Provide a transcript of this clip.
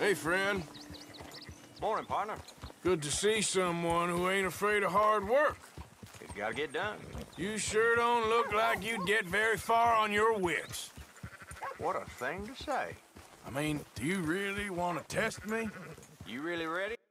Hey, friend. Morning, partner. Good to see someone who ain't afraid of hard work. It's gotta get done. You sure don't look like you'd get very far on your wits. What a thing to say. I mean, do you really want to test me? You really ready?